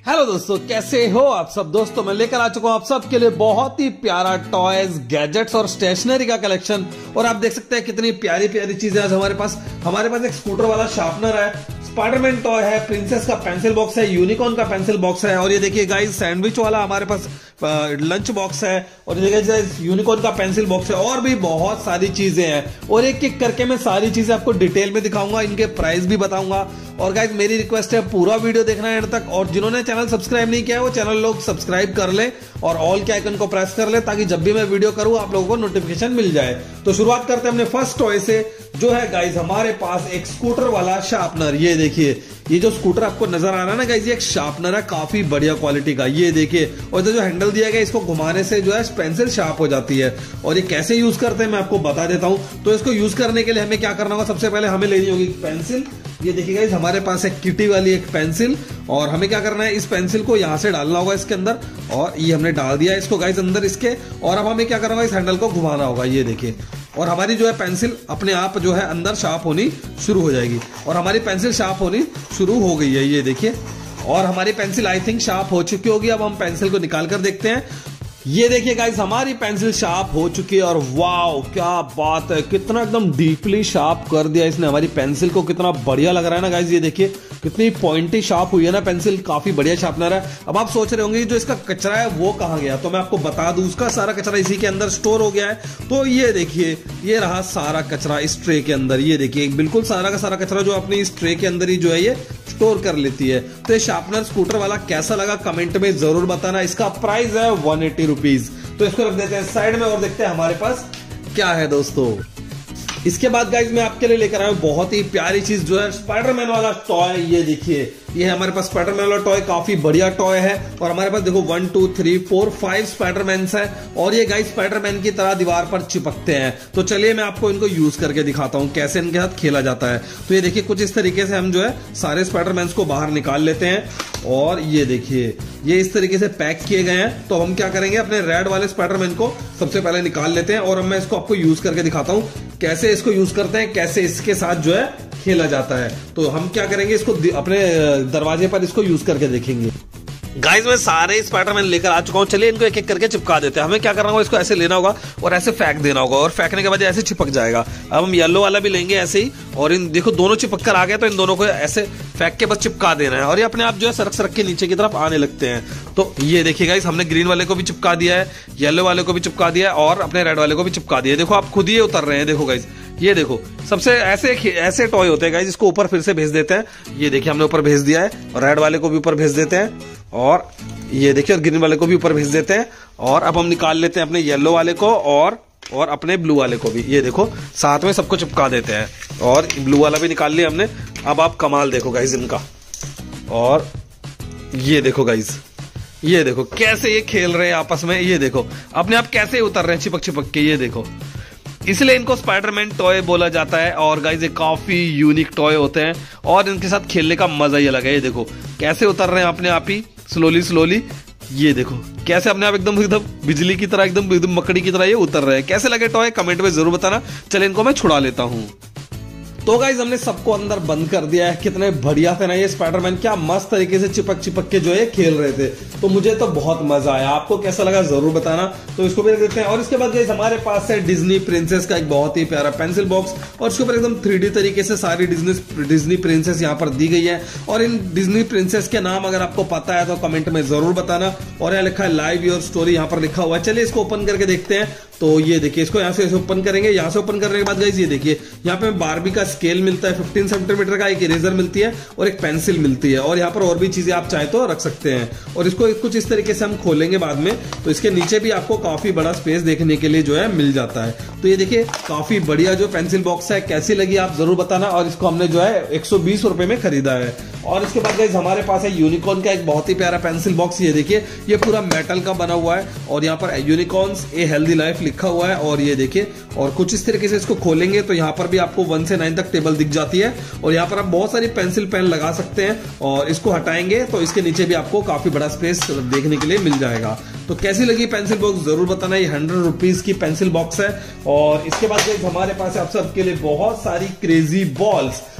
Hello दोस्तों, कैसे हो आप सब। दोस्तों मैं लेकर आ चुका हूं आप सबके लिए बहुत ही प्यारा टॉयज, गैजेट्स और स्टेशनरी का कलेक्शन। और आप देख सकते हैं कितनी प्यारी प्यारी चीजें आज हमारे पास एक स्कूटर वाला शार्पनर है, स्पाइडरमैन टॉय है, प्रिंसेस का पेंसिल बॉक्स है, यूनिकॉर्न का पेंसिल बॉक्स है, और ये देखिए गाइस सैंडविच वाला हमारे पास लंच बॉक्स है, और ये देखिए यूनिकॉर्न का पेंसिल बॉक्स है, और भी बहुत सारी चीजें हैं। और एक एक करके मैं सारी चीजें आपको डिटेल में दिखाऊंगा, इनके प्राइस भी बताऊंगा। और गाइस मेरी रिक्वेस्ट है पूरा वीडियो देखना है एंड तक, और जिन्होंने चैनल सब्सक्राइब नहीं किया है वो चैनल लोग सब्सक्राइब कर ले और ऑल के आइकन को प्रेस कर ले, ताकि जब भी मैं वीडियो करूं आप लोगों को नोटिफिकेशन मिल जाए। तो शुरुआत करते हैं अपने फर्स्ट टॉय से, जो है गाइस हमारे पास एक स्कूटर वाला शार्पनर। ये देखिए, ये जो स्कूटर आपको नजर आ रहा है ना गाइस, ये एक शार्पनर है काफी बढ़िया क्वालिटी का। ये देखिए, और जो हैंडल दिया गया इसको घुमाने से जो है पेंसिल शार्प हो जाती है। और ये कैसे यूज करते हैं मैं आपको बता देता हूं। तो इसको यूज करने के लिए हमें क्या करना होगा, सबसे पहले हमें लेनी होगी पेंसिल। ये देखिए गाइस हमारे पास एक किटी वाली एक पेंसिल, और हमें क्या करना है, इस पेंसिल को यहां से डालना होगा इसके अंदर, और ये हमने डाल दिया इसको गाइस अंदर इसके। और अब हमें क्या करना होगा, इस हैंडल को घुमाना होगा। ये देखिए, और हमारी जो है पेंसिल अपने आप जो है अंदर शार्प होनी शुरू हो जाएगी, और हमारी पेंसिल शार्प होनी शुरू हो गई है। ये देखिए, और हमारी पेंसिल आई थिंक शार्प हो चुकी होगी। अब हम पेंसिल को निकाल कर देखते हैं। ये देखिए गाइस हमारी पेंसिल शार्प हो चुकी है, और वाओ क्या बात है, कितना एकदम डीपली शार्प कर दिया इसने हमारी पेंसिल को। कितना बढ़िया लग रहा है ना गाइस, ये देखिए कितनी पॉइंटी शार्प हुई है ना पेंसिल, काफी बढ़िया शार्पनर है। अब आप सोच रहे होंगे जो इसका कचरा है वो कहां गया, तो मैं आपको बता दूं उसका सारा कचरा इसी के अंदर स्टोर हो गया है। तो ये देखिए, ये रहा सारा कचरा इस ट्रे के अंदर। ये देखिए बिल्कुल सारा का सारा कचरा जो अपनी इस ट्रे के अंदर ही जो है ये स्टोर कर लेती है। तो ये शार्पनर स्कूटर वाला कैसा लगा कमेंट में जरूर बताना। इसका प्राइस है 180 रुपीज। तो इसको रख देते हैं साइड में और देखते हैं हमारे पास क्या है दोस्तों। इसके बाद गाइज मैं आपके लिए लेकर आया हूं बहुत ही प्यारी चीज, जो है स्पाइडरमैन वाला टॉय। ये देखिए, ये है हमारे पास स्पाइडरमैन वाला टॉय, काफी बढ़िया टॉय है। और हमारे पास देखो 1 2 3 4 5 स्पाइडरमैन है, और ये गाइस स्पाइडरमैन की तरह दीवार पर चिपकते हैं। तो चलिए मैं आपको इनको यूज करके दिखाता हूं कैसे इनके साथ खेला जाता है। तो ये देखिए कुछ इस तरीके से हम जो है सारे स्पाइडरमैन को बाहर निकाल लेते हैं, और ये देखिए ये इस तरीके से पैक किए गए हैं। तो हम क्या करेंगे, अपने रेड वाले स्पाइडरमैन को सबसे पहले निकाल लेते हैं, और अब मैं इसको आपको यूज करके दिखाता हूं कैसे इसको यूज करते हैं, कैसे इसके साथ जो है खेला जाता है। तो हम क्या करेंगे, इसको अपने दरवाजे पर इसको यूज करके देखेंगे। गाइस मैं सारे स्पाइडरमैन लेकर आ चुका हूं, चलिए इनको एक एक करके चिपका देते हैं। हमें क्या करना होगा, इसको ऐसे लेना होगा और ऐसे फेंक देना होगा, और फेंकने के बाद ऐसे चिपक जाएगा। अब हम येलो वाला भी लेंगे ऐसे ही, और इन देखो दोनों चिपक कर आ गए, तो इन दोनों को ऐसे फेंक के बस चिपका देना है, और ये अपने आप जो है सरक सरक के नीचे की तरफ आने लगते हैं। तो ये देखिए गाइस हमने ग्रीन वाले को भी चिपका दिया है, येलो वाले को भी चिपका दिया है, और अपने रेड वाले को भी चिपका दिया है। देखो आप खुद ही उतर रहे हैं, देखो गाइस ये देखो सबसे ऐसे टॉय होते हैं गाइस। इसको ऊपर फिर से भेज देते हैं। ये देखिए हमने ऊपर भेज दिया है, और रेड वाले को भी ऊपर भेज देते हैं, और ये देखिए और ग्रीन वाले को भी ऊपर भेज देते हैं। और अब हम निकाल लेते हैं अपने येलो वाले को और अपने ब्लू वाले को भी। ये देखो साथ में सबको चिपका देते हैं, और ब्लू वाला भी निकाल लिया हमने। अब आप कमाल देखो गाइस इनका, और ये देखो गाइस, ये देखो कैसे ये खेल रहे हैं आपस में। ये देखो अपने आप कैसे उतर रहे हैं चिपक चिपक के। ये देखो, इसलिए इनको स्पाइडरमैन टॉय बोला जाता है। और गाइस ये काफी यूनिक टॉय होते हैं, और इनके साथ खेलने का मजा ही अलग है। ये देखो कैसे उतर रहे हैं अपने आप ही स्लोली। ये देखो कैसे अपने आप एकदम बिजली की तरह, एकदम मकड़ी की तरह ये उतर रहे हैं। कैसे लगे टॉय कमेंट में जरूर बताना। चले इनको मैं छुड़ा लेता हूं। तो गाइज हमने सबको अंदर बंद कर दिया है। कितने बढ़िया थे ना ये स्पाइडरमैन, क्या मस्त तरीके से चिपक के जो है खेल रहे थे। तो मुझे तो बहुत मजा आया, आपको कैसा लगा जरूर बताना। तो इसको भी देते हैं। और इसके बाद गाइज हमारे पास है डिज्नी प्रिंसेस का एक बहुत ही प्यारा पेंसिल बॉक्स, और इसके ऊपर एकदम 3D तरीके से सारी डिज्नी प्रिंसेस यहाँ पर दी गई है। और इन डिज्नी प्रिंसेस के नाम अगर आपको पता है तो कमेंट में जरूर बताना। और यहाँ लिखा है लाइव योर स्टोरी, यहाँ पर लिखा हुआ है। चलिए इसको ओपन करके देखते हैं। तो ये देखिए इसको यहाँ से ओपन करेंगे। यहाँ से ओपन करने के बाद गाइस ये देखिए यहाँ पे बारबी का स्केल मिलता है 15 सेंटीमीटर का, एक इरेजर मिलती है और एक पेंसिल मिलती है, और यहाँ पर और भी चीजें आप चाहे तो रख सकते हैं। और इसको कुछ इस तरीके से हम खोलेंगे बाद में, तो इसके नीचे भी आपको काफी बड़ा स्पेस देखने के लिए जो है मिल जाता है। तो ये देखिए काफी बढ़िया जो पेंसिल बॉक्स है, कैसी लगी आप जरूर बताना। और इसको हमने जो है 120 रुपए में खरीदा है। और इसके बाद गाइस हमारे पास है यूनिकॉर्न का एक बहुत ही प्यारा पेंसिल बॉक्स। ये देखिए ये पूरा मेटल का बना हुआ है, और यहाँ पर यूनिकॉर्न्स ए हेल्दी लाइफ लिखा हुआ है। और ये देखिए, और कुछ इस तरीके से इसको खोलेंगे तो यहाँ पर भी आपको 1 से 9 तक टेबल दिख जाती है, और यहाँ पर आप बहुत सारी पेंसिल पेन लगा सकते हैं। और इसको हटाएंगे तो इसके नीचे भी आपको काफी बड़ा स्पेस देखने के लिए मिल जाएगा। तो कैसी लगी पेंसिल बॉक्स जरूर बताना। ये 100 रुपीज की पेंसिल बॉक्स है। और इसके बाद हमारे पास आप सबके लिए बहुत सारी क्रेजी बॉल्स,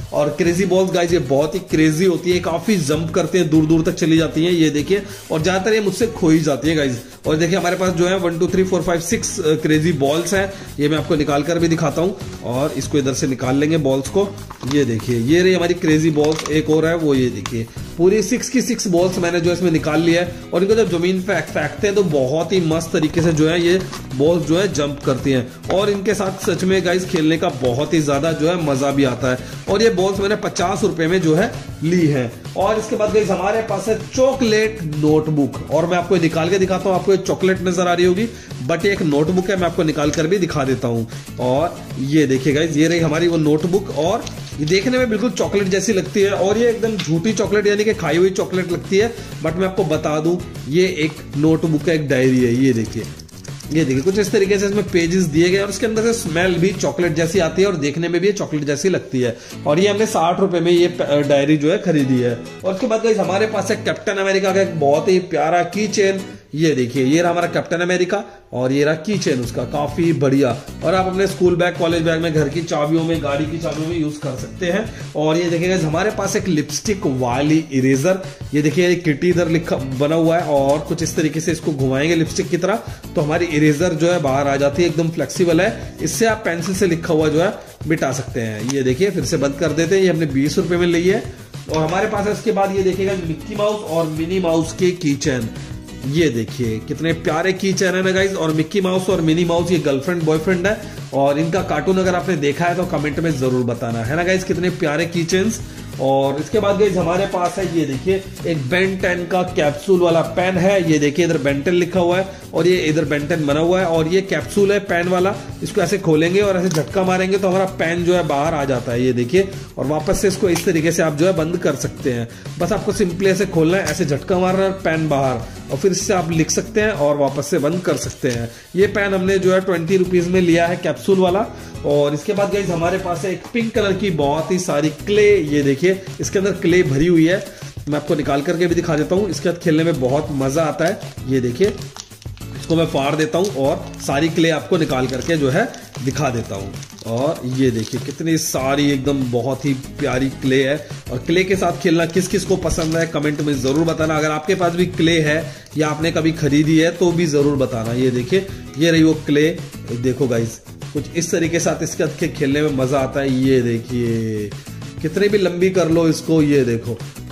और क्रेजी बॉल्स गाइज ये बहुत ही क्रेजी होती है, काफी जंप करते हैं, दूर दूर तक चली जाती हैं, ये देखिए, और ज्यादातर ये मुझसे खो ही जाती है गाइज। और देखिए हमारे पास जो है 1 2 3 4 5 6 क्रेजी बॉल्स हैं, ये मैं आपको निकाल कर भी दिखाता हूं। और इसको इधर से निकाल लेंगे बॉल्स को, ये देखिए ये रही हमारी क्रेजी बॉल्स। एक और है वो, ये देखिए पूरी 6 की 6 बॉल्स मैंने जो इसमें निकाल लिया है। और इनको जब जमीन पे फेंकते हैं तो बहुत ही मस्त तरीके से जो है ये बॉल्स जो है जंप करती हैं, और इनके साथ सच में गाइस खेलने का बहुत ही ज्यादा जो है मजा भी आता है। और ये बॉल्स मैंने 50 रुपए में जो है ली है। और इसके बाद गाइस हमारे पास है चॉकलेट नोटबुक, और मैं आपको निकाल के दिखाता हूं। आपको एक चॉकलेट नजर आ रही होगी, बट एक नोटबुक है, मैं आपको निकाल कर भी दिखा देता हूं। और ये देखिए गाइस, ये रही हमारी वो नोटबुक, और ये देखने में बिल्कुल चॉकलेट जैसी लगती है, और ये एकदम झूठी चॉकलेट यानी कि खाई हुई चॉकलेट लगती है। बट मैं आपको बता दूं, ये एक नोटबुक है, एक डायरी है। ये देखिए, ये देखिए कुछ इस तरीके से इसमें पेजेस दिए गए, और इसके अंदर से स्मेल भी चॉकलेट जैसी आती है, और देखने में भी चॉकलेट जैसी लगती है। और ये हमने 60 रुपए में ये डायरी जो है खरीदी है। और उसके बाद गाइस हमारे पास है कैप्टन अमेरिका का एक बहुत ही प्यारा की चेन। ये देखिए, ये रहा हमारा कैप्टन अमेरिका, और ये रहा की चेन उसका, काफी बढ़िया। और आप अपने स्कूल बैग, कॉलेज बैग में, घर की चाबियों में, गाड़ी की चाबियों में यूज कर सकते हैं। और ये देखिए हमारे पास एक लिपस्टिक वाली इरेजर, ये देखिए किटी इधर लिखा बना हुआ है, और कुछ इस तरीके से इसको घुमाएंगे लिपस्टिक की तरह तो हमारी इरेजर जो है बाहर आ जाती है, एकदम फ्लेक्सिबल है। इससे आप पेंसिल से लिखा हुआ जो है मिटा सकते हैं। ये देखिए फिर से बंद कर देते हैं, ये हमने 20 रुपए में ली है। और हमारे पास है इसके बाद ये देखिएगा मिक्की माउस और मिनी माउस के की चेन। ये देखिए कितने प्यारे की चेन है ना गाइज। और मिक्की माउस और मिनी माउस ये गर्लफ्रेंड बॉयफ्रेंड है, और इनका कार्टून अगर आपने देखा है तो कमेंट में जरूर बताना, है ना गाइज। कितने प्यारे की चेन्स। और इसके बाद गाइज हमारे पास है ये देखिए एक बेन 10 का कैप्सूल वाला पेन है। ये देखिए इधर बेन 10 लिखा हुआ है, और ये इधर बेन 10 बना हुआ है, और ये कैप्सूल है पेन वाला। इसको ऐसे खोलेंगे और ऐसे झटका मारेंगे तो हमारा पेन जो है बाहर आ जाता है, ये देखिए। और वापस से इसको इस तरीके से आप जो है बंद कर सकते हैं। बस आपको सिंपली ऐसे खोलना है, ऐसे झटका मारना है, पेन बाहर, और फिर इससे आप लिख सकते हैं और वापस से बंद कर सकते हैं। ये पेन हमने जो है 20 रुपीज में लिया है, कैप्सूल वाला। और इसके बाद गाइज हमारे पास है एक पिंक कलर की बहुत ही सारी क्ले। ये देखिए इसके अंदर क्ले भरी हुई है, मैं आपको निकाल करके भी दिखा देता हूँ। इसके साथ खेलने में बहुत मजा आता है। ये देखिए इसको मैं फाड़ देता हूँ और सारी क्ले आपको निकाल करके जो है दिखा देता हूँ। और ये देखिए कितनी सारी एकदम बहुत ही प्यारी क्ले है। और क्ले के साथ खेलना किस किस को पसंद है कमेंट में जरूर बताना। अगर आपके पास भी क्ले है या आपने कभी खरीदी है तो भी जरूर बताना। ये देखिए ये रही वो क्ले, देखो गाइज कुछ इस तरीके से इसके साथ खेलने में मजा आता है। ये देखिए कितनी भी लंबी कर लो इसको, ये देखो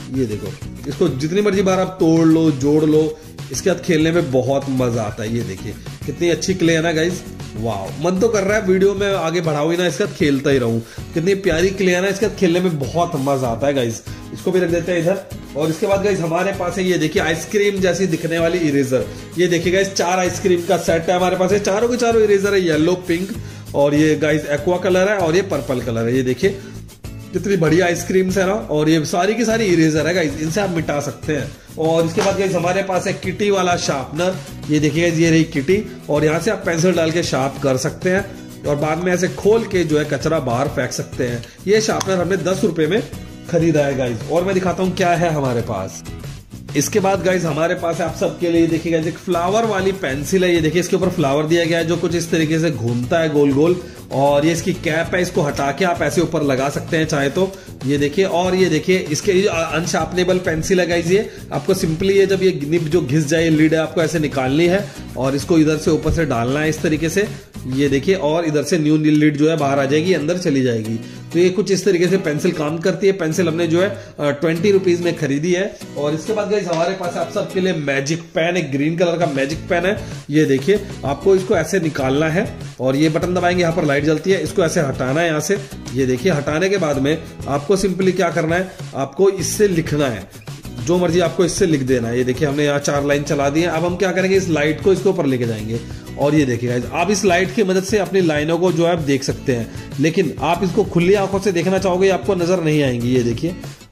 इसको जितनी मर्जी बार आप तोड़ लो, जोड़ लो, इसके साथ खेलने में बहुत मजा आता है। ये देखिए कितनी अच्छी क्ले है ना गाइज, वाह। मन तो कर रहा है वीडियो में आगे बढ़ाओ ही ना, इसके साथ खेलता ही रहूं। कितनी प्यारी क्ले है ना, इसके साथ खेलने में बहुत मजा आता है गाइज। इसको भी रख देते हैं इधर। और इसके बाद गाइज हमारे पास है ये देखिए आइसक्रीम जैसी दिखने वाली इरेजर। ये देखिए गाइज 4 आइसक्रीम का सेट है हमारे पास। चारों के चारों इरेजर है, येलो, पिंक, और ये गाइज एक्वा कलर है, और ये पर्पल कलर है। ये देखिए कितनी बढ़िया आइसक्रीम्स है ना। और ये सारी की सारी इरेजर है गाइज, इनसे आप मिटा सकते हैं। और इसके बाद गाइज हमारे पास है किटी वाला शार्पनर। ये देखिए ये रही किटी, और यहाँ से आप पेंसिल डाल के शार्प कर सकते हैं, और बाद में ऐसे खोल के जो है कचरा बाहर फेंक सकते हैं। ये शार्पनर हमने 10 रुपए में खरीदा है गाइज। और मैं दिखाता हूँ क्या है हमारे पास। इसके बाद गाइज हमारे पास आप सबके लिए देखिएगा एक फ्लावर वाली पेंसिल है। ये देखिए इसके ऊपर फ्लावर दिया गया है जो कुछ इस तरीके से घूमता है गोल गोल, और ये इसकी कैप है, इसको हटा के आप ऐसे ऊपर लगा सकते हैं चाहे तो। ये देखिए, और ये देखिए इसके अनशार्पनेबल पेंसिल है गाइज। ये आपको सिंपली ये जब ये निब जो घिस जाए लीड है आपको ऐसे निकालनी है, और इसको इधर से ऊपर से डालना है इस तरीके से। ये देखिए, और इधर से न्यू लीड जो है बाहर आ जाएगी, अंदर चली जाएगी। तो ये कुछ इस तरीके से पेंसिल काम करती है। पेंसिल हमने जो है 20 रुपीज में खरीदी है। और इसके बाद गाइज हमारे पास आप सबके लिए मैजिक पेन, एक ग्रीन कलर का मैजिक पेन है। ये देखिए आपको इसको ऐसे निकालना है, और ये बटन दबाएंगे, यहाँ पर लाइट जलती है, इसको ऐसे हटाना है यहाँ से। ये देखिए हटाने के बाद में आपको सिंपली क्या करना है, आपको इससे लिखना है, जो मर्जी आपको इससे लिख देना है। ये देखिए हमने यहाँ 4 लाइन चला दी है। अब हम क्या करेंगे, इस लाइट को इसके ऊपर लेके जाएंगे, और ये देखिए गाइस आप इस लाइट की मदद से अपनी लाइनों को जो है आप देख सकते हैं। लेकिन आप इसको खुली आंखों से देखना चाहोगे आपको नजर नहीं आएंगी। ये देखिए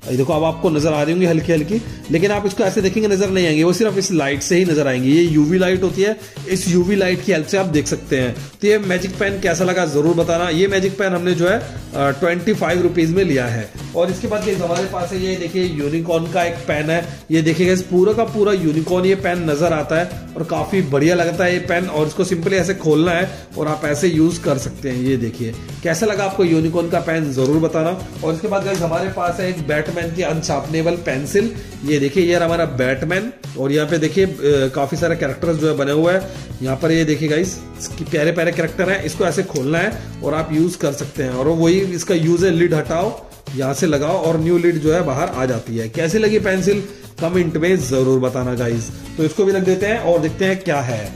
देखो अब आपको नजर आ रही होंगी हल्की हल्की, लेकिन आप इसको ऐसे देखेंगे नजर नहीं आएंगे, वो सिर्फ इस लाइट से ही नजर आएंगे। ये यूवी लाइट होती है, इस यूवी लाइट की हेल्प से आप देख सकते हैं। तो ये मैजिक पेन कैसा लगा जरूर बताना। ये मैजिक पेन हमने जो है 25 रुपीज में लिया है। और इसके बाद हमारे पास है ये देखिए यूनिकॉर्न का एक पेन है। ये देखिएगा पूरा का पूरा यूनिकॉर्न ये पेन नजर आता है और काफी बढ़िया लगता है ये पेन। और इसको सिंपली ऐसे खोलना है और आप ऐसे यूज कर सकते हैं। ये देखिए कैसा लगा आपको यूनिकॉर्न का पेन जरूर बताना। और इसके बाद हमारे पास है एक बैटमैन की अनशार्पनेबल पेंसिल। ये देखिए ये हमारा बैटमैन, और यहाँ पे देखिए काफी सारे कैरेक्टर्स जो है बने हुए हैं। यहाँ पर ये देखिए गाइस इसकी प्यारे प्यारे कैरेक्टर है। इसको ऐसे खोलना है और आप यूज कर सकते हैं। और वही इसका यूज है, लिड हटाओ, यहाँ से लगाओ और न्यू लिड जो है बाहर आ जाती है। कैसी लगी पेंसिल कमेंट में जरूर बताना गाइस। तो इसको भी रख देते हैं और देखते हैं क्या है।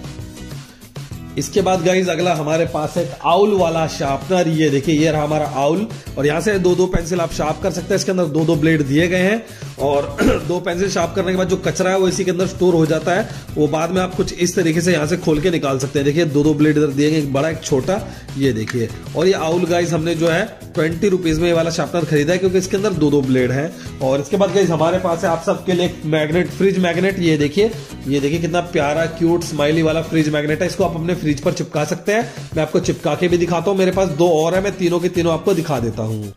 इसके बाद गाइज अगला हमारे पास है आउल वाला शार्पनर। ये देखिए ये रहा हमारा आउल, और यहाँ से दो पेंसिल आप शार्प कर सकते हैं। इसके अंदर दो ब्लेड दिए गए हैं, और 2 पेंसिल शार्प करने के बाद जो कचरा है वो इसी के अंदर स्टोर हो जाता है। वो बाद में आप कुछ इस तरीके से यहाँ से खोल के निकाल सकते हैं। देखिए 2 ब्लेड इधर दिए गए, एक बड़ा एक छोटा। ये देखिए, और ये आउल गाइज हमने जो है 20 रुपीज में ये वाला शार्पनर खरीदा है, क्योंकि इसके अंदर 2 ब्लेड है। और इसके बाद गाइज हमारे पास है आप सबके लिए मैग्नेट, फ्रिज मैग्नेट। ये देखिए कितना प्यारा क्यूट स्माइली वाला फ्रिज मैग्नेट है। इसको आप अपने फ्रिज पर चिपका सकते हैं। मैं आपको चिपका के भी दिखाता हूँ। मेरे पास 2 और है, मैं तीनों के तीनों आपको दिखा देता हूँ।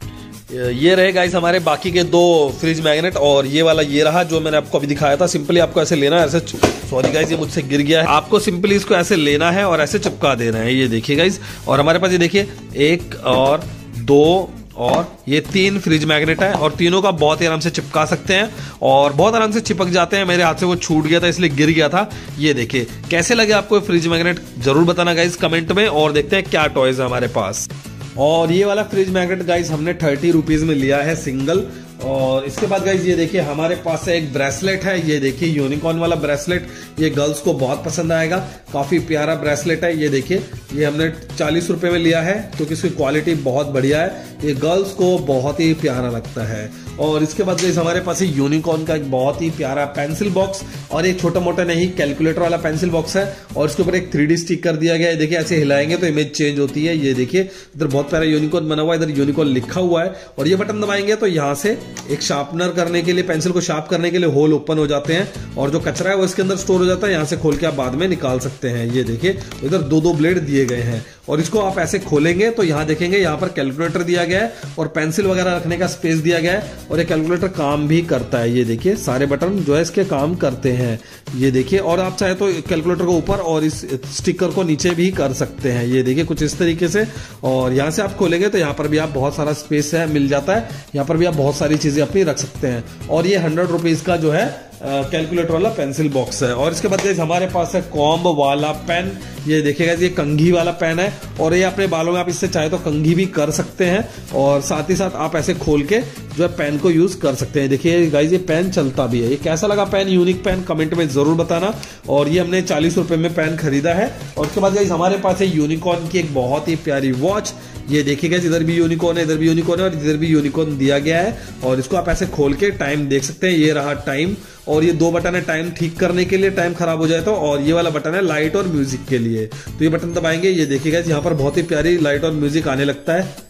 ये रहे गाइस हमारे बाकी के 2 फ्रिज मैग्नेट, और ये वाला ये रहा जो मैंने आपको अभी दिखाया था। सिंपली आपको ऐसे लेना है, ऐसे, सॉरी गाइस ये मुझसे गिर गया है। आपको सिंपली इसको ऐसे लेना है और ऐसे चिपका देना है। ये देखिए गाइस, और हमारे पास ये देखिए 1 और 2 और ये 3 फ्रिज मैग्नेट है, और तीनों का बहुत ही आराम से चिपका सकते हैं और बहुत आराम से चिपक जाते हैं। मेरे हाथ से वो छूट गया था इसलिए गिर गया था। ये देखिए कैसे लगे आपको फ्रिज मैग्नेट जरूर बताना गाइस कमेंट में। और देखते हैं क्या टॉयज है हमारे पास। और ये वाला फ्रिज मैग्नेट गाइस हमने 30 रुपीज में लिया है सिंगल। और इसके बाद गाइस ये देखिए हमारे पास एक ब्रेसलेट है। ये देखिए यूनिकॉर्न वाला ब्रेसलेट, ये गर्ल्स को बहुत पसंद आएगा। काफी प्यारा ब्रेसलेट है। ये देखिए ये हमने 40 रुपए में लिया है, क्योंकि इसकी क्वालिटी बहुत बढ़िया है। ये गर्ल्स को बहुत ही प्यारा लगता है। और इसके बाद गाइस हमारे पास यूनिकॉर्न का एक बहुत ही प्यारा पेंसिल बॉक्स, और एक छोटा मोटा नहीं कैलकुलेटर वाला पेंसिल बॉक्स है। और इसके ऊपर एक 3D स्टिक कर दिया गया है। देखिए ऐसे हिलाएंगे तो इमेज चेंज होती है। ये देखिए इधर बहुत प्यारा यूनिकॉर्न बना हुआ है, इधर यूनिकॉर्न लिखा हुआ है। और ये बटन दबाएंगे तो यहाँ से एक शार्पनर करने के लिए, पेंसिल को शार्प करने के लिए होल ओपन हो जाते हैं, और जो कचरा है वो इसके अंदर स्टोर हो जाता है। यहाँ से खोल के आप बाद में निकाल सकते हैं। ये देखिए इधर 2 ब्लेड दिए गए हैं, और इसको आप ऐसे खोलेंगे तो यहाँ देखेंगे यहाँ पर कैलकुलेटर दिया गया है और पेंसिल वगैरह रखने का स्पेस दिया गया है। और ये कैलकुलेटर काम भी करता है। ये देखिए सारे बटन जो है इसके काम करते हैं। ये देखिए, और आप चाहे तो कैलकुलेटर को ऊपर और इस स्टिकर को नीचे भी कर सकते हैं। ये देखिए कुछ इस तरीके से। और यहाँ से आप खोलेंगे तो यहाँ पर भी आप बहुत सारा स्पेस है मिल जाता है। यहाँ पर भी आप बहुत सारी चीजें अपनी रख सकते हैं। और ये 100 रुपीज का जो है कैलकुलेटर वाला पेंसिल बॉक्स है। और इसके बाद हमारे पास है कॉम्ब वाला पेन। ये देखिएगा ये कंघी वाला पेन है, और ये अपने बालों में आप इससे चाहे तो कंघी भी कर सकते हैं, और साथ ही साथ आप ऐसे खोल के जो है पेन को यूज कर सकते हैं। देखिए गाइस ये पेन चलता भी है। ये कैसा लगा पेन, यूनिक पेन कमेंट में जरूर बताना। और ये हमने 40 रुपए में पेन खरीदा है। और उसके बाद गाइस हमारे पास है यूनिकॉर्न की एक बहुत ही प्यारी वॉच। ये देखिएगा इधर भी यूनिकॉर्न है, इधर भी यूनिकॉर्न है, और इधर भी यूनिकॉर्न दिया गया है। और इसको आप ऐसे खोल के टाइम देख सकते हैं। ये रहा टाइम, और ये 2 बटन है टाइम ठीक करने के लिए, टाइम खराब हो जाए तो, और ये वाला बटन है लाइट और म्यूजिक के लिए। तो ये बटन दबाएंगे, ये देखिएगा यहाँ पर बहुत ही प्यारी लाइट और म्यूजिक आने लगता है।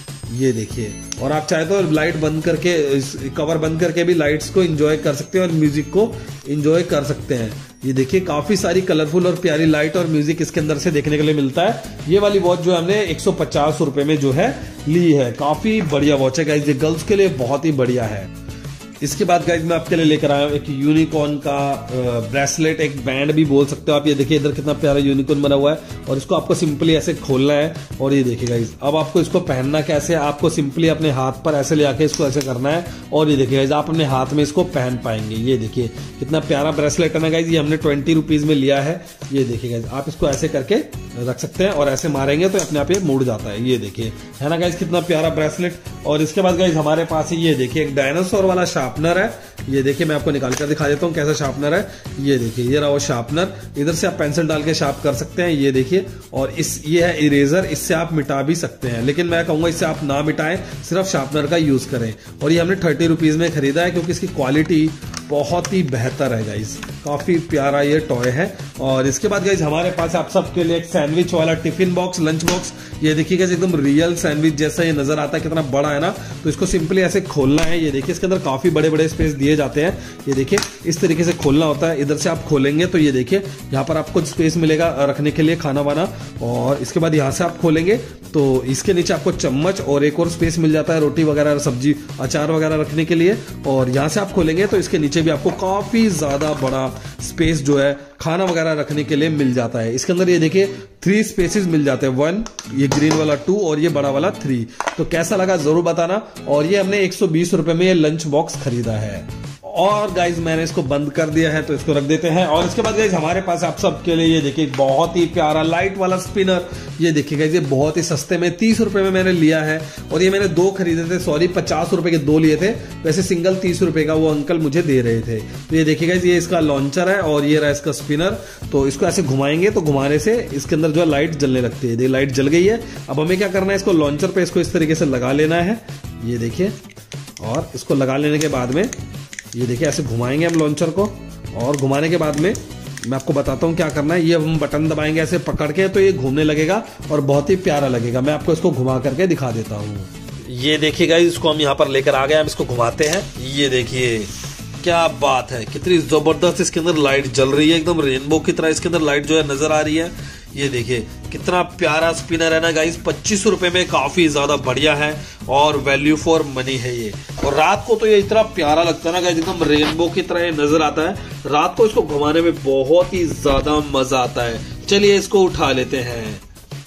ये देखिए, और आप चाहे तो लाइट बंद करके, कवर बंद करके भी लाइट्स को एंजॉय कर सकते हैं और म्यूजिक को एंजॉय कर सकते हैं। ये देखिए काफी सारी कलरफुल और प्यारी लाइट और म्यूजिक इसके अंदर से देखने के लिए मिलता है। ये वाली वॉच जो हमने 150 रुपए में जो है ली है। काफी बढ़िया वॉच है गाइस, ये गर्ल्स के लिए बहुत ही बढ़िया है। इसके बाद गाइस मैं आपके लिए लेकर आया हूं एक यूनिकॉर्न का ब्रेसलेट, एक बैंड भी बोल सकते हो आप। ये देखिए इधर कितना प्यारा यूनिकॉर्न बना हुआ है, और इसको आपको सिंपली ऐसे खोलना है। और ये देखिए गाइस अब आपको इसको पहनना कैसे, आपको सिंपली अपने हाथ पर ऐसे ले आके इसको ऐसे करना है, और ये देखिए गाइस आप अपने हाथ में इसको पहन पाएंगे। ये देखिए कितना प्यारा ब्रेसलेट है ना गाइस, ये हमने 20 रुपीज में लिया है। ये देखिए गाइस आप इसको ऐसे करके रख सकते हैं, और ऐसे मारेंगे तो अपने आप ये मुड़ जाता है। ये देखिए है ना गाइस कितना प्यारा ब्रेसलेट। और इसके बाद गाइस हमारे पास ये देखिए एक डायनासोर वाला शार्पनर है। ये देखिए मैं आपको निकाल कर दिखा देता हूँ कैसा शार्पनर है। ये देखिए ये रहा वो शार्पनर, इधर से आप पेंसिल डाल के शार्प कर सकते हैं। ये देखिए, और ये है इरेजर, इससे आप मिटा भी सकते हैं, लेकिन मैं कहूंगा इससे आप ना मिटाएं, सिर्फ शार्पनर का यूज करें। और ये हमने 30 रुपीज में खरीदा है, क्योंकि इसकी क्वालिटी बहुत ही बेहतर है गाइस। काफी प्यारा ये टॉय है। और इसके बाद गाइज हमारे पास आप सबके लिए एक सैंडविच वाला टिफिन बॉक्स, लंच बॉक्स। ये देखिए गाइज एकदम रियल सैंडविच जैसा ये नजर आता है, कितना बड़ा है ना। तो इसको सिंपली ऐसे खोलना है। ये देखिए इसके अंदर काफी बड़े बड़े स्पेस दिए जाते हैं। ये देखिए इस तरीके से खोलना होता है। इधर से आप खोलेंगे तो ये देखिए यहाँ पर आपको स्पेस मिलेगा रखने के लिए खाना वाना। और इसके बाद यहाँ से आप खोलेंगे तो इसके नीचे आपको चम्मच और एक और स्पेस मिल जाता है रोटी वगैरह, सब्जी, अचार वगैरह रखने के लिए। और यहाँ से आप खोलेंगे तो इसके नीचे भी आपको काफी ज्यादा बड़ा स्पेस जो है खाना वगैरह रखने के लिए मिल जाता है। इसके अंदर ये देखिए 3 स्पेसेस मिल जाते हैं, 1, ये ग्रीन वाला 2 और ये बड़ा वाला 3। तो कैसा लगा जरूर बताना। और ये हमने 120 रुपए में ये लंच बॉक्स खरीदा है। और गाइज मैंने इसको बंद कर दिया है तो इसको रख देते हैं। और इसके बाद गाइज हमारे पास आप सबके लिए ये देखिए बहुत ही प्यारा लाइट वाला स्पिनर। ये देखिए गाइज ये बहुत ही सस्ते में 30 रुपए में मैंने लिया है। और ये मैंने 2 खरीदे थे, सॉरी 50 रुपए के 2 लिए थे, वैसे सिंगल 30 रुपए का वो अंकल मुझे दे रहे थे। तो ये देखिए गाइज ये इसका लॉन्चर है और ये रहा इसका स्पिनर। तो इसको ऐसे घुमाएंगे तो घुमाने से इसके अंदर जो है लाइट जलने लगती है। देखिए लाइट जल गई है। अब हमें क्या करना है, इसको लॉन्चर पे इसको इस तरीके से लगा लेना है। ये देखिए, और इसको लगा लेने के बाद में ये देखिए ऐसे घुमाएंगे हम लॉन्चर को। और घुमाने के बाद में मैं आपको बताता हूँ क्या करना है। ये हम बटन दबाएंगे ऐसे पकड़ के तो ये घूमने लगेगा और बहुत ही प्यारा लगेगा। मैं आपको इसको घुमा करके दिखा देता हूँ। ये देखिएगा इसको हम यहाँ पर लेकर आ गए, हम इसको घुमाते हैं। ये देखिए क्या बात है, कितनी जबरदस्त इसके अंदर लाइट जल रही है, एकदम रेनबो की तरह इसके अंदर लाइट जो है नजर आ रही है। ये देखिए कितना प्यारा स्पिनर है ना गाइस। 25 रुपए में काफी ज्यादा बढ़िया है और वैल्यू फॉर मनी है ये। और रात को तो ये इतना प्यारा लगता है ना गाइस, एकदम रेनबो की तरह ये नजर आता है। रात को इसको घुमाने में बहुत ही ज्यादा मजा आता है। चलिए इसको उठा लेते हैं।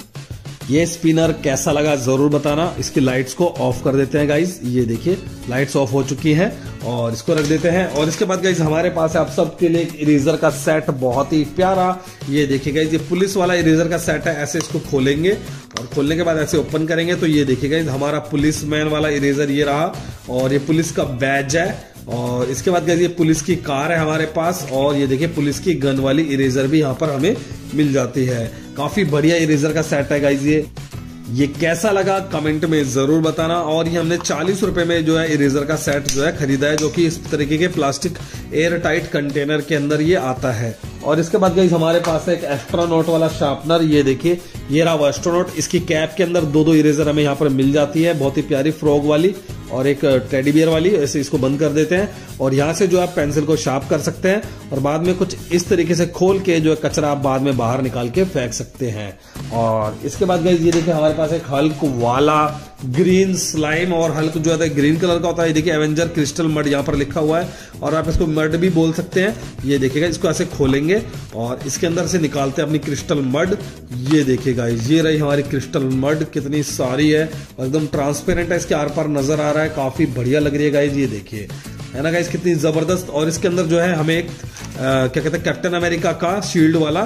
ये स्पिनर कैसा लगा जरूर बताना। इसकी लाइट्स को ऑफ कर देते हैं गाइस। ये देखिए लाइट्स ऑफ हो चुकी हैं और इसको रख देते हैं। और इसके बाद गाइस हमारे पास है आप सबके लिए एक इरेजर का सेट, बहुत ही प्यारा। ये देखिए गाइस ये पुलिस वाला इरेजर का सेट है। ऐसे इसको खोलेंगे और खोलने के बाद ऐसे ओपन करेंगे तो ये देखिए गाइस हमारा पुलिस मैन वाला इरेजर ये रहा। और ये पुलिस का बैज है। और इसके बाद गाइस ये पुलिस की कार है हमारे पास। और ये देखिए पुलिस की गन वाली इरेजर भी यहाँ पर हमें मिल जाती है। काफी बढ़िया इरेजर का सेट है गाइस ये कैसा लगा कमेंट में जरूर बताना। और ये हमने 40 रुपए में जो है इरेजर का सेट जो है खरीदा है, जो कि इस तरीके के प्लास्टिक एयर टाइट कंटेनर के अंदर ये आता है। और इसके बाद गाइस हमारे पास है एक एस्ट्रोनॉट वाला शार्पनर। ये देखिए ये रहा वो एस्ट्रोनॉट। इसकी कैप के अंदर 2 इरेजर हमें यहाँ पर मिल जाती है, बहुत ही प्यारी फ्रॉग वाली और एक टेडी बियर वाली। ऐसे इसको बंद कर देते हैं और यहाँ से जो आप पेंसिल को शार्प कर सकते हैं और बाद में कुछ इस तरीके से खोल के जो कचरा आप बाद में बाहर निकाल के फेंक सकते हैं। और इसके बाद गाइस ये देखिए हमारे पास एक हल्क वाला ग्रीन स्लाइम, और हल्क जो है ग्रीन कलर का होता है। ये देखिए एवेंजर क्रिस्टल मड यहाँ पर लिखा हुआ है और आप इसको मड भी बोल सकते हैं। ये देखिएगा इसको ऐसे खोलेंगे और इसके अंदर से निकालते हैं अपनी क्रिस्टल मड। ये देखिएगा ये रही हमारी क्रिस्टल मड, कितनी सारी है और एकदम ट्रांसपेरेंट है, इसके आर पार नजर आ रहा है, काफी बढ़िया लग रही है गाइज। ये देखिए है ना गाइज कितनी जबरदस्त। और इसके अंदर जो है हमें एक क्या कहते हैं कैप्टन अमेरिका का शील्ड वाला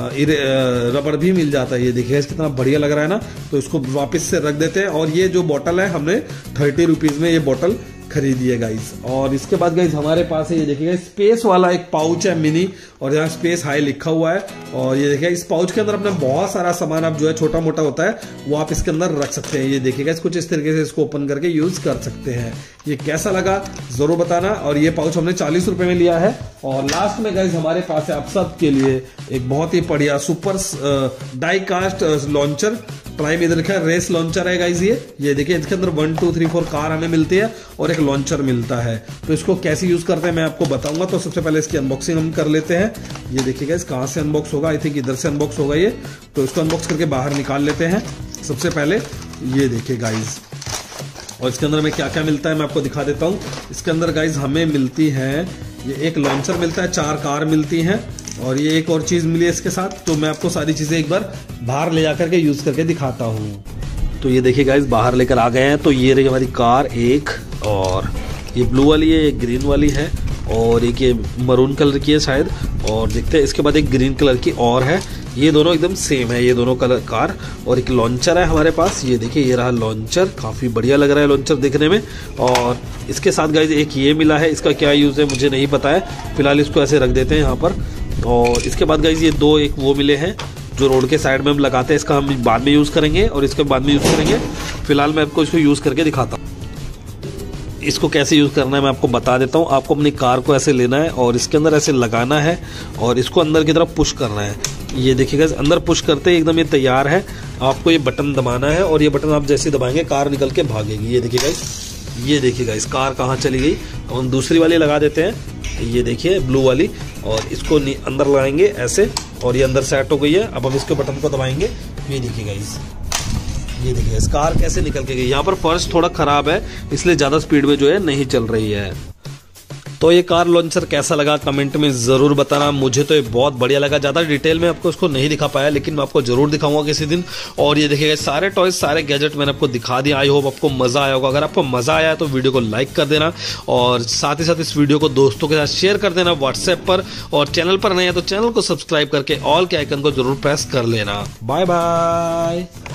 रबड़ भी मिल जाता है। ये देखिए कितना बढ़िया लग रहा है ना। तो इसको वापस से रख देते हैं। और ये जो बोतल है हमने 30 रुपीज में ये बोतल खरीदी है गाइस। और इसके बाद गाइस हमारे पास है ये देखिएगा स्पेस वाला एक पाउच है मिनी, और यहाँ स्पेस हाई लिखा हुआ है। और ये देखिए इस पाउच के अंदर अपना बहुत सारा सामान आप जो है छोटा मोटा होता है वो आप इसके अंदर रख सकते हैं। ये देखिएगा कुछ इस तरीके से इसको ओपन करके यूज कर सकते हैं। ये कैसा लगा जरूर बताना। और ये पाउच हमने 40 रुपए में लिया है। और लास्ट में गाइस हमारे पास है आप सब के लिए एक बहुत ही बढ़िया super die cast launcher. Prime इधर लिखा है रेस लॉन्चर है गाइस। ये देखिए इसके अंदर 1 2 3 4 कार हमें मिलती है और एक लॉन्चर मिलता है। तो इसको कैसे यूज करते हैं मैं आपको बताऊंगा। तो सबसे पहले इसकी अनबॉक्सिंग हम कर लेते हैं। ये देखिए गाइस कहां से अनबॉक्स होगा, आई थिंक इधर से अनबॉक्स होगा ये। तो इसको अनबॉक्स करके बाहर निकाल लेते हैं सबसे पहले। ये देखिए गाइस और इसके अंदर में क्या क्या मिलता है मैं आपको दिखा देता हूँ। इसके अंदर गाइस हमें मिलती है ये एक लॉन्चर मिलता है, 4 कार मिलती हैं और ये एक और चीज मिली है इसके साथ। तो मैं आपको सारी चीजें एक बार बाहर ले जाकर के यूज करके दिखाता हूँ। तो ये देखिए गाइस बाहर लेकर आ गए हैं। तो ये रही हमारी कार एक, और ये ब्लू वाली है, एक ग्रीन वाली है और एक ये मरून कलर की है शायद। और देखते हैं इसके बाद एक ग्रीन कलर की और है। ये दोनों एकदम सेम है, ये दोनों कलर कार। और एक लॉन्चर है हमारे पास। ये देखिए ये रहा लॉन्चर, काफ़ी बढ़िया लग रहा है लॉन्चर देखने में। और इसके साथ गाइस एक ये मिला है, इसका क्या यूज़ है मुझे नहीं पता है, फिलहाल इसको ऐसे रख देते हैं यहाँ पर। और इसके बाद गाइस ये दो एक वो मिले हैं जो रोड के साइड में हम लगाते हैं, इसका हम बाद में यूज़ करेंगे और इसके बाद में यूज़ करेंगे। फिलहाल मैं आपको इसको यूज़ करके दिखाता हूँ। इसको कैसे यूज़ करना है मैं आपको बता देता हूँ। आपको अपनी कार को ऐसे लेना है और इसके अंदर ऐसे लगाना है और इसको अंदर की तरफ पुश करना है। ये देखिएगा अंदर पुश करते ही एकदम ये तैयार है। आपको ये बटन दबाना है और ये बटन आप जैसे दबाएंगे कार निकल के भागेगी। ये देखिएगा इस कार कहाँ चली गई। अब हम दूसरी वाली लगा देते हैं, ये देखिए ब्लू वाली, और इसको अंदर लगाएंगे ऐसे और ये अंदर सेट हो गई है। अब हम इसके बटन को दबाएंगे, ये देखिएगा इस कार कैसे निकल के गई। यहाँ पर फर्श थोड़ा खराब है इसलिए ज़्यादा स्पीड में जो है नहीं चल रही है। तो ये कार लॉन्चर कैसा लगा कमेंट में ज़रूर बताना। मुझे तो ये बहुत बढ़िया लगा। ज़्यादा डिटेल में आपको इसको नहीं दिखा पाया लेकिन मैं आपको ज़रूर दिखाऊंगा किसी दिन। और ये देखिएगा सारे टॉयज सारे गैजेट मैंने आपको दिखा दिया। आई होप आपको मज़ा आया होगा। अगर आपको मज़ा आया तो वीडियो को लाइक कर देना और साथ ही साथ इस वीडियो को दोस्तों के साथ शेयर कर देना व्हाट्सएप पर। और चैनल पर नए हैं तो चैनल को सब्सक्राइब करके ऑल के आइकन को जरूर प्रेस कर लेना। Bye bye.